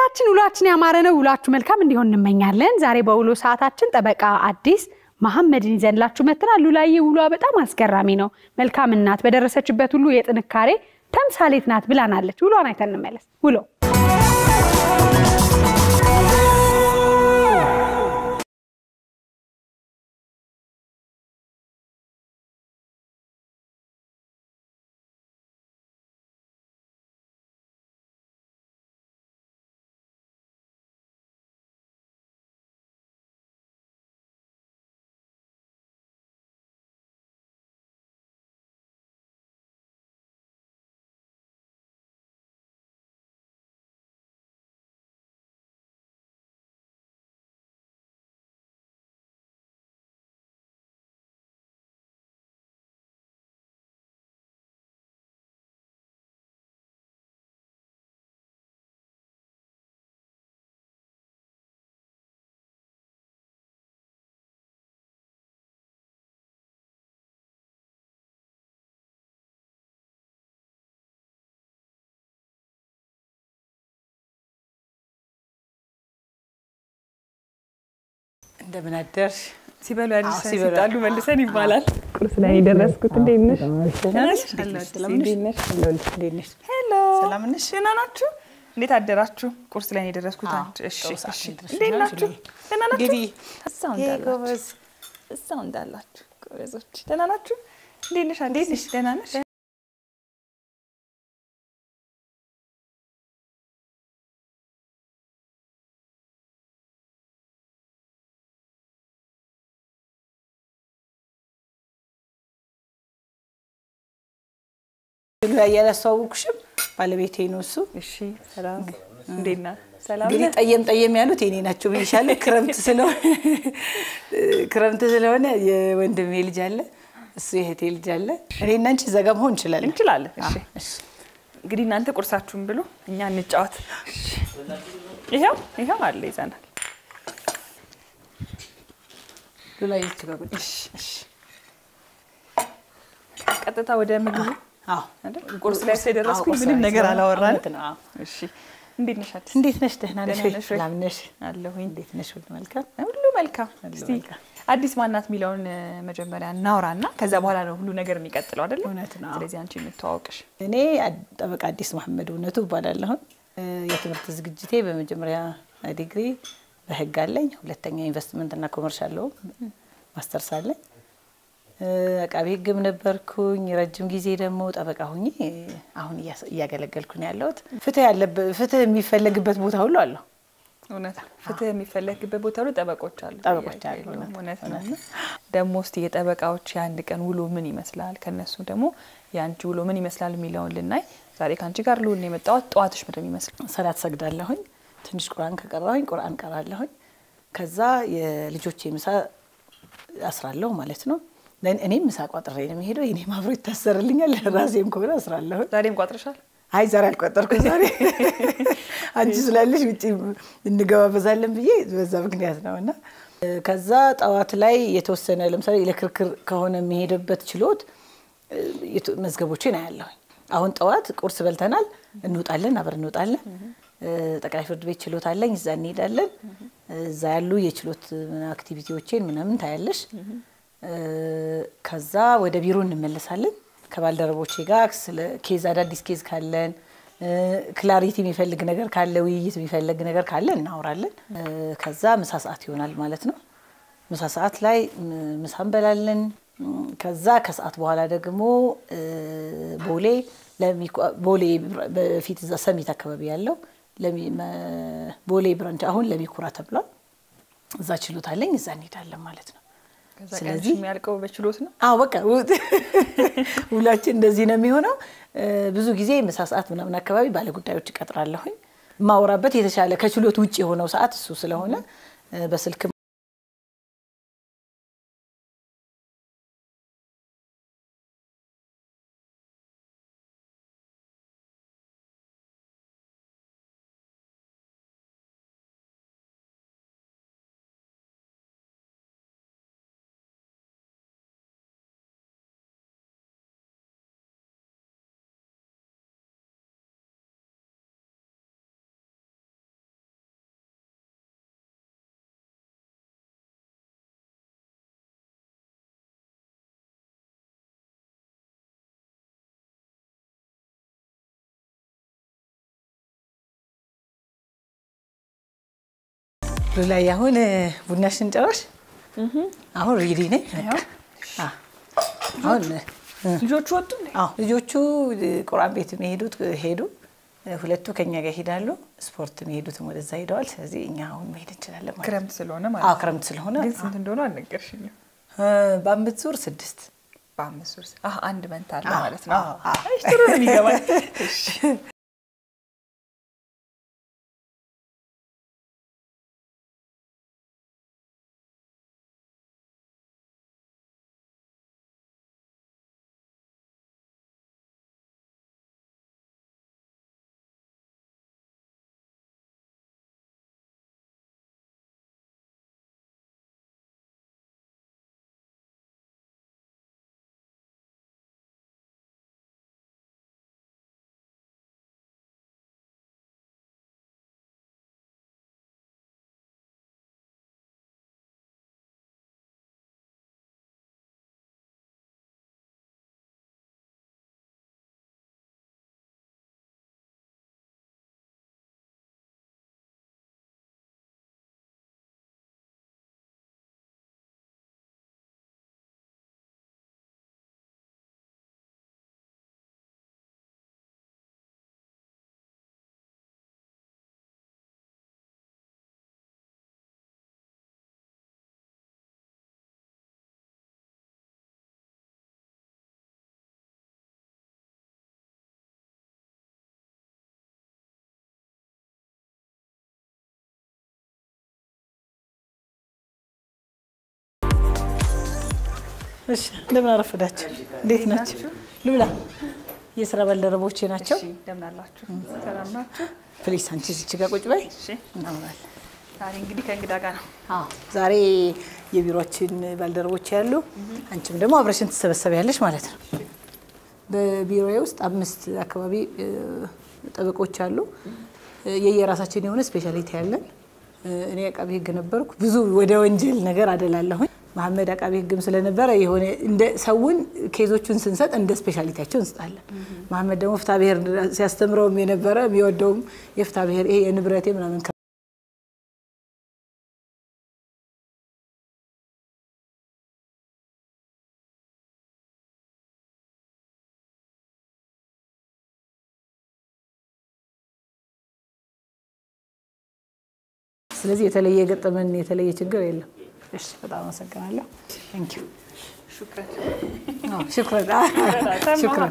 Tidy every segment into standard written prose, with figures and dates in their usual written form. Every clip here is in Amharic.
ተመልካቾቻችን ውሏችን ያማረ ነው ውሏችሁ መልካም እንዲሆን እንመኛለን ዛሬ በውሎ ሰዓታችን ጠበቃ አዲስ መሐመድን ይዘንላችሁ መጥተናል ሉላዬ ውሏ በጣም አስገራሚ ነው መልካም እናት በደረሰችበት ሁሉ የጥንካሬ ተምሳሌት ናት ብላናለች ውሏን አይተን እንመለስ ውሎ እንደምን አደርሽ ሲበሉ አዲስ ሲጣሉ መልሰን ይባላል ቁርስ ላይ ደረስኩት እንዴት ነሽ ሄሎ ሰላም ነሽ ደህና ናችሁ እንዴት አደራችሁ ቁርስ ላይ ደረስኩት እሺ እሺ እንዴት ናችሁ ደህና ናችሁ ግቢ እዛው እንዳላችሁ ጎበዞች ደህና ናችሁ እንዴት ነሽ ደህና ነሽ ያላስተዋወቅሽም ባለቤቴ ነው እሱ እሺ ሰላም እንዴና ሰላም ግን ጠየም ያሉት እኔ ናቸው ብዬሻለሁ ክረምት ስለሆነ የወንድሜ ልጅ አለ እሱ የእህቴ ልጅ አለ እኔና አንቺ ዘጋም ሆን እንችላለን እሺ እንግዲህ እናንተ ቁርሳችሁን ብሉ እኛ እንጫወት ይሄው አለ ይዛናል ሉላዬ ትጋጉኝ እሺ ቀጥታ ወደ ምግቡ ቁርስ ላይ ተደረስኩኝ ምንም ነገር አላወራን እሺ እንዴት ነሽ ደህና ነሽ ሰላም ነሽ አለሁኝ እንዴት ነሽ ሁሉ መልካም እስቲ አዲስ ማናት ሚለውን መጀመሪያ እናውራና ከዛ በኋላ ነው ሁሉ ነገር የሚቀጥለው አይደል ስለዚህ አንቺ የምትዋወቅሽ እኔ ጠበቃ አዲስ መሐመድ እውነቱ ባላልሁ የትምህርት ዝግጅቴ በመጀመሪያ ዲግሪ በህግ አለኝ ሁለተኛ ኢንቨስትመንት እና ኮመርሻል ሎ ማስተርስ አለኝ አቃቤ ህግም ነበርኩኝ ረጅም ጊዜ ደግሞ ጠበቃ ሆኜ አሁን ያገለገልኩኝ ያለሁት ፍትህ የሚፈልግበት ቦታ ሁሉ አለ እውነት ፍትህ የሚፈልግበት ቦታ ሁሉ ጠበቆች አሉ እውነት ነው ደግሞ እስቲ የጠበቃዎች ያንድ ቀን ውሎ ምን ይመስላል ከነሱ ደግሞ ያንቺ ውሎ ምን ይመስላል የሚለውን ልናይ ዛሬ ካንቺ ጋር ልሁን የመጣው ጧትሽ ምንድነው ይመስላል ሰላት ሰግዳለሁኝ ትንሽ ቁርአን ከቀራሁኝ ቁርአን ቀራለሁኝ ከዛ የልጆቼ ምሳ አስራለሁ ማለት ነው እኔም ምሳ ቋጥሬ ነው የሚሄደው እኔም አብሮ ይታሰርልኛል ራሴም ኮራ አስራለሁ ዛሬም ቋጥረሻል አይ ዛሬ አልቋጠርኩም ዛሬ አንቺ ስላለሽ ውጪ እንገባበዛለን ብዬ በዛ ምክንያት ነውና ከዛ ጣዋት ላይ የተወሰነ ለምሳሌ ለክርክር ከሆነ የሚሄድበት ችሎት መዝገቦችን አያለሁ አሁን ጣዋት ቁርስ በልተናል እንውጣለን አብረን እንውጣለን ጠቅላይ ፍርድ ቤት ችሎት አለኝ እዛ እንሄዳለን እዛ ያሉ የችሎት አክቲቪቲዎችን ምናምን ታያለሽ ከዛ ወደ ቢሮ እንመለሳለን ከባልደረቦቼ ጋር ስለ ኬዝ አዳዲስ ኬዝ ካለን ክላሪቲ የሚፈልግ ነገር ካለ ውይይት የሚፈልግ ነገር ካለ እናወራለን ከዛ ምሳ ሰዓት ይሆናል ማለት ነው ምሳ ሰዓት ላይ ምሳ እንበላለን ከዛ ከሰዓት በኋላ ደግሞ ቦሌ በፊት እዛ ሰሚት አካባቢ ያለው ቦሌ ብራንች አሁን ለሚኩራ ተብሏል እዛ ችሎት አለኝ እዛ እንሄዳለን ማለት ነው ስለዚህ የሚያልቀው በችሎት ነው በቃ ሁላችን እንደዚህ ነው የሚሆነው ብዙ ጊዜ ምሳ ሰዓት ምናምን አካባቢ ባለ ጉዳዮች ቀጥራለሁኝ ማውራበት የተሻለ ከችሎት ውጪ የሆነው ሰዓት እሱ ስለሆነ በስልክ ላይ አሁን ቡናሽን ጨረሽ? አሁን ሬዲ ነኝ። አሁን ልጆቹ ወጡ? አዎ ልጆቹ ቁርአን ቤት የሚሄዱት ሄዱ። ሁለቱ ከኛ ጋር ይሄዳሉ። ስፖርት የሚሄዱትም ወደዛ ሄደዋል። ስለዚህ እኛ አሁን መሄድ እንችላለን ማለት ነው። ክረምት ስለሆነ ማለት ነው። አዎ ክረምት ስለሆነ። ግን ስንት እንደሆነ አልነገርሽኝም። በአምስት ዙር 6 በአምስት ዙር አንድ መንታ አለ ማለት ነው። እሺ ጥሩ ነው የሚገባኝ። እሺ እሺ እንደምን አረፈዳችሁ? እንዴት ናችሁ? ሉላ የሥራ ባልደረቦቼ ናቸው። እሺ እንደምን አላችሁ? ሰላም ናችሁ? ፕሊስ አንቺ እዚህ ጋር ቁጭ በይ። እሺ እናወራለን። ዛሬ እንግዲህ ከእንግዳ ጋር ነው። አዎ ዛሬ የቢሮአችን ባልደረቦች ያሉ፣ አንቺም ደግሞ አብረሽን ትሰበሰቢያለሽ ማለት ነው። በቢሮዬ ውስጥ 5 አካባቢ ጠበቆች አሉ። የየራሳችን የሆነ ስፔሻሊቲ ያለን። እኔ አቃቤ ሕግ ነበርኩ። ብዙ ወደ ወንጀል ነገር አደላለሁ። መሐመድ አቃቤ ሕግም ስለነበረ የሆነ እንደ ሰውን ኬዞቹን ስንሰጥ እንደ ስፔሻሊቲያቸው እንስጣለን። መሐመድ ደግሞ ፍትሐ ብሔር ሲያስተምረውም የነበረ የሚወደውም የፍትሐ ብሔር ይሄ የንብረቴ ምናምን ስለዚህ የተለየ ገጠመን የተለየ ችግር የለም። እሺ በጣም አመሰግናለሁ። ታንክ ዩ ሹክራን ሹክራን።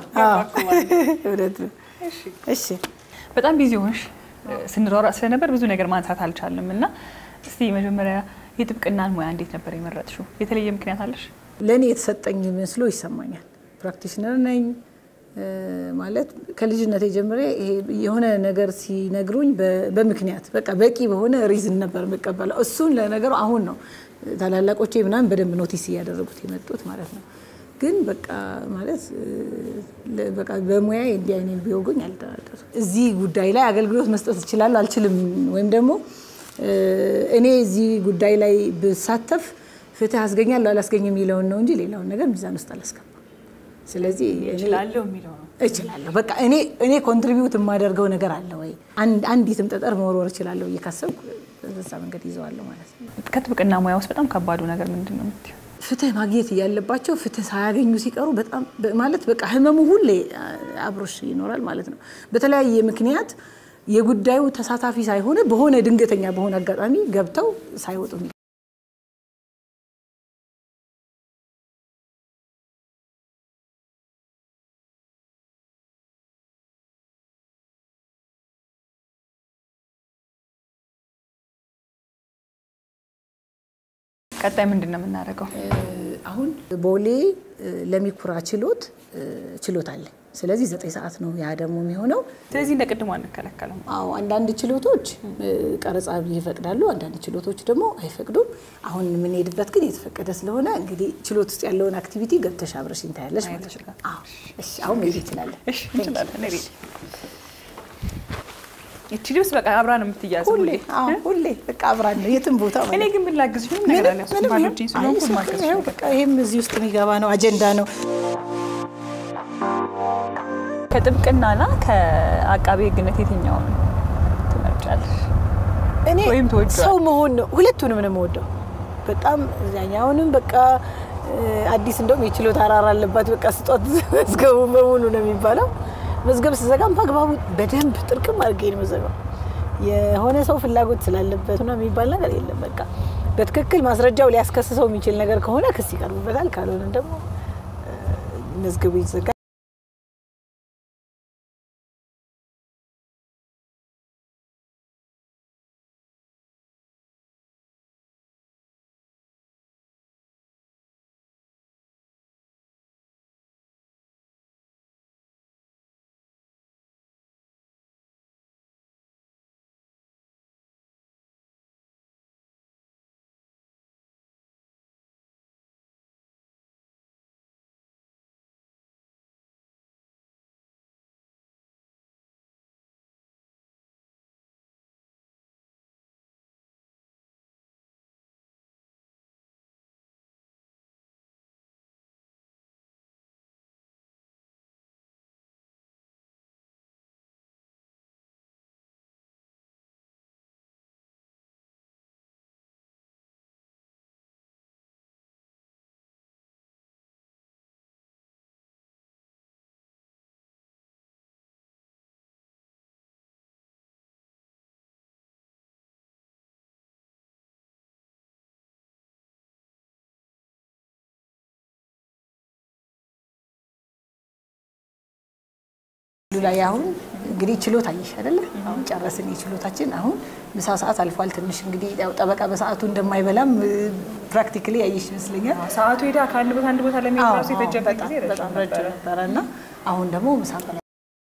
እሺ በጣም ቢዚ ሆንሽ። ስንሯሯጥ ስለነበር ብዙ ነገር ማንሳት አልቻልንም እና እስቲ መጀመሪያ የጥብቅናን ሙያ እንዴት ነበር የመረጥሽው? የተለየ ምክንያት አለሽ? ለኔ የተሰጠኝ መስሎ ይሰማኛል። ፕራክቲሽነር ነኝ ማለት ከልጅነቴ ጀምሬ ይሄ የሆነ ነገር ሲነግሩኝ በምክንያት በቃ በቂ በሆነ ሪዝን ነበር መቀበለው። እሱን ለነገሩ አሁን ነው ታላላቆቼ ምናምን በደንብ ኖቲስ እያደረጉት የመጡት ማለት ነው። ግን በቃ ማለት በቃ በሙያ እንዲህ አይነት ቢወጉኝ አልደራደርም። እዚህ ጉዳይ ላይ አገልግሎት መስጠት እችላለሁ አልችልም፣ ወይም ደግሞ እኔ እዚህ ጉዳይ ላይ ብሳተፍ ፍትህ አስገኛለሁ አላስገኝም የሚለውን ነው እንጂ ሌላውን ነገር ሚዛን ውስጥ አላስገባም። ስለዚህ እችላለሁ የሚለው ነው። እችላለሁ በቃ እኔ ኮንትሪቢዩት የማደርገው ነገር አለ ወይ አንዲትም ጠጠር መወርወር እችላለሁ እየካሰብኩ በዛ መንገድ ይዘዋለሁ ማለት ነው። ከጥብቅና ሙያ ውስጥ በጣም ከባዱ ነገር ምንድነው የምትይው? ፍትህ ማግኘት እያለባቸው ፍትህ ሳያገኙ ሲቀሩ በጣም ማለት በቃ ህመሙ ሁሌ አብሮሽ ይኖራል ማለት ነው። በተለያየ ምክንያት የጉዳዩ ተሳታፊ ሳይሆን በሆነ ድንገተኛ በሆነ አጋጣሚ ገብተው ሳይወጡ ቀጣይ ምንድነው የምናደርገው? አሁን ቦሌ ለሚኩራ ችሎት አለ። ስለዚህ 9 ሰዓት ነው ያ ደግሞ የሚሆነው። ስለዚህ እንደቀድሞ አንከለከለም። አዎ አንዳንድ ችሎቶች ቀረጻ ይፈቅዳሉ፣ አንዳንድ ችሎቶች ደግሞ አይፈቅዱም። አሁን የምንሄድበት ግን የተፈቀደ ስለሆነ እንግዲህ ችሎት ውስጥ ያለውን አክቲቪቲ ገብተሽ አብረሽ እንታያለሽ ማለት ነው። አዎ እሺ አሁን መሄድ ይችላል። እሺ እንችላለን። ነይ እቺ ልብስ በቃ አብራ ነው የምትያዘው ሁሌ። አዎ ሁሌ በቃ አብራ ነው የትም ቦታ ማለት። እኔ ግን ብላግዝሽ ምን ነገር አለ? ሱማጆችን ስለሆንኩ ማግዝሽ ነው በቃ። ይሄም እዚህ ውስጥ የሚገባ ነው፣ አጀንዳ ነው። ከጥብቅናና ከአቃቤ ሕግነት የትኛውን ትመርጫለሽ? ወይም ተወደው ሰው መሆን ነው ሁለቱንም ነው የምወደው በጣም ያኛውንም በቃ አዲስ እንደውም የችሎታ አራራ አለባት በቃ ስጧት መዝገቡ በሙሉ ነው የሚባለው መዝገብ ሲዘጋም በአግባቡ በደንብ ጥርቅም አድርጌ ነው መዘጋው የሆነ ሰው ፍላጎት ስላለበት ነው የሚባል ነገር የለም በቃ በትክክል ማስረጃው ሊያስከስሰው የሚችል ነገር ከሆነ ክስ ይቀርብበታል ካልሆነ ደግሞ መዝገቡ ይዘጋል ሉላይ አሁን እንግዲህ ችሎታ አይሽ አይደለ አሁን ጨረስን የችሎታችን አሁን ምሳ ሰዓት አልፏል ትንሽ እንግዲህ ያው ጠበቃ በሰዓቱ እንደማይበላም ፕራክቲካሊ አይሽ ይመስለኛል ሰዓቱ ሄዳ ከአንድ ቦታ ለሚያወራው ሲፈጀበት ጊዜ በጣም ረጅም ነበርና አሁን ደግሞ ምሳ በላ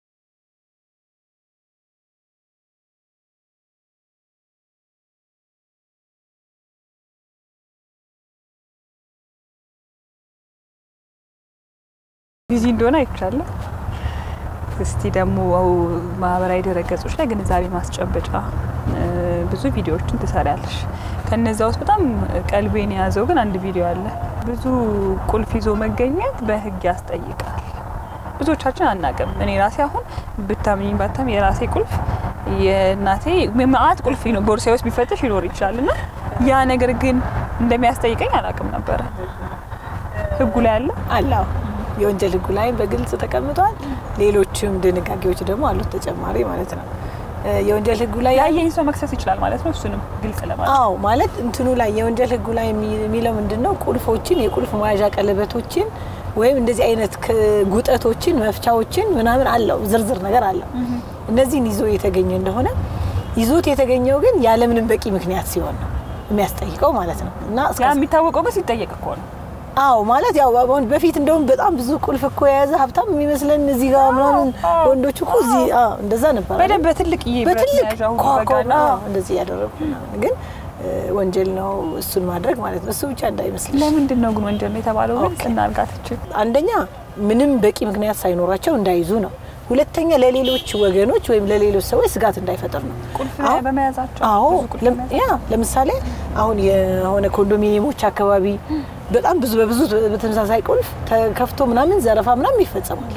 ቢዚ እንደሆነ አይቻለሁ እስቲ ደግሞ ማህበራዊ ድረገጾች ላይ ግንዛቤ ማስጨበጫ ብዙ ቪዲዮዎችን ትሰራለሽ ከነዛ ውስጥ በጣም ቀልቤን ያዘው ግን አንድ ቪዲዮ አለ ብዙ ቁልፍ ይዞ መገኘት በህግ ያስጠይቃል ብዙዎቻችን አናቀም እኔ ራሴ አሁን ብታምኚኝ ባታም የራሴ ቁልፍ የናቴ ማአት ቁልፍ ነው ቦርሳዬ ውስጥ ቢፈተሽ ይኖር ይችላልና ያ ነገር ግን እንደሚያስጠይቀኝ አላቅም ነበር ህጉ ላይ አለ የወንጀል ህጉ ላይ በግልጽ ተቀምጧል ሌሎችም ድንጋጌዎች ደግሞ አሉት ተጨማሪ ማለት ነው የወንጀል ህጉ ላይ ያየኝ ሰው መክሰስ ይችላል ማለት ነው እሱንም ግልጽ ለማለት አዎ ማለት እንትኑ ላይ የወንጀል ህጉ ላይ የሚለው ምንድነው ቁልፎችን የቁልፍ መያዣ ቀለበቶችን ወይም እንደዚህ አይነት ጉጠቶችን መፍቻዎችን ምናምን አለው ዝርዝር ነገር አለው እነዚህን ይዞ የተገኘ እንደሆነ ይዞት የተገኘው ግን ያለ ምንም በቂ ምክንያት ሲሆን ነው የሚያስጠይቀው ማለት ነው እና ያ የሚታወቀው ግን ሲጠየቅ እኮ ነው አዎ ማለት ያው በፊት እንደውም በጣም ብዙ ቁልፍ እኮ የያዘ ሀብታም የሚመስለን እዚህ ጋር ምናምን ወንዶች እኮ እዚህ እንደዛ ነበር በደንብ በትልቅ ያዣው ባጋና እንደዚህ ያደረጉና ግን ወንጀል ነው እሱን ማድረግ ማለት ነው እሱ ብቻ እንዳይመስል ለምንድን ነው ግን ወንጀል ነው የተባለው ግን እናርጋትች አንደኛ ምንም በቂ ምክንያት ሳይኖራቸው እንዳይዙ ነው ሁለተኛ ለሌሎች ወገኖች ወይም ለሌሎች ሰዎች ስጋት እንዳይፈጠር ነው ቁልፍ በመያዛቸው አዎ ለምሳሌ አሁን የሆነ ኮንዶሚኒየሞች አካባቢ በጣም በብዙ በተመሳሳይ ቁልፍ ተከፍቶ ምናምን ዘረፋ ምናምን ይፈጸማል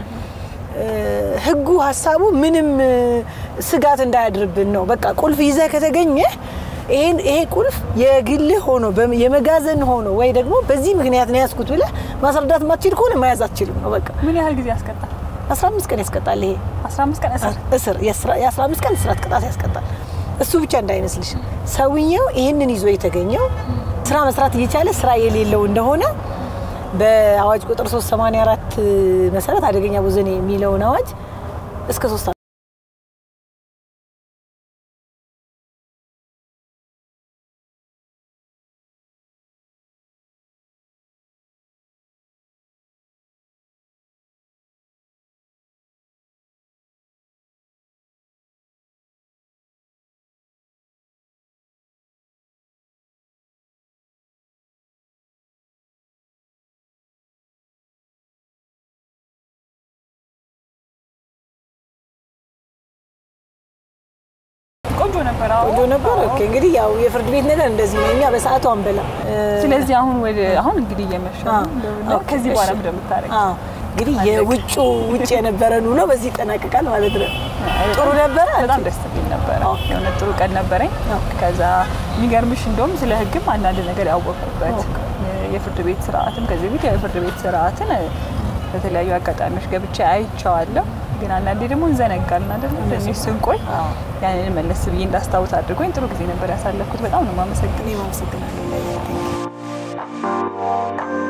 ህጉ ሐሳቡ ምንም ስጋት እንዳያድርብን ነው በቃ ቁልፍ ይዘህ ከተገኘ ይሄ ቁልፍ የግል ሆኖ የመጋዘን ሆኖ ወይ ደግሞ በዚህ ምክንያት ነው ያስኩት ብለህ ማስረዳት ማትችል ከሆነ መያዝ አትችልም ነው በቃ ምን ያህል ጊዜ ያስቀጣል 15 ቀን ያስቀጣል ይሄ 15 ቀን እስር የ15 ቀን እስራት ቅጣት ያስቀጣል እሱ ብቻ እንዳይመስልሽ ሰውየው ይሄንን ይዞ የተገኘው ስራ መስራት እየቻለ ስራ የሌለው እንደሆነ በአዋጅ ቁጥር 384 መሰረት አደገኛ ወንጀል የሚለው አዋጅ እስከ 3 ቆንጆ ነበር ኦኬ እንግዲህ ያው የፍርድ ቤት ነገር እንደዚህ ነው እኛ በሰዓቱ አንበላ ስለዚህ አሁን እንግዲህ እየመሸ ነው ከዚህ በኋላ እንደምታረግ እንግዲህ ውጭ የነበረን ውሎ በዚህ ይጠናቀቃል ማለት ነው። ጥሩ ነበር። በጣም ደስ የሚል ነበር። የሆነ ጥሩ ቀን ነበረኝ። ከዛ የሚገርምሽ እንደውም ስለ ህግም አንዳንድ ነገር ያወቅኩበት የፍርድ ቤት ስርዓትም ከዚህ በፊት የፍርድ ቤት ስርዓትን በተለያዩ አጋጣሚዎች ገብቼ አይቼዋለሁ። ግን አንዳንዴ ደግሞ እንዘነጋለን አይደል? እንደዚህ ስንቆይ ያንን መለስ ብዬ እንዳስታውስ አድርጎኝ ጥሩ ጊዜ ነበር ያሳለፍኩት። በጣም ነው የማመሰግነው።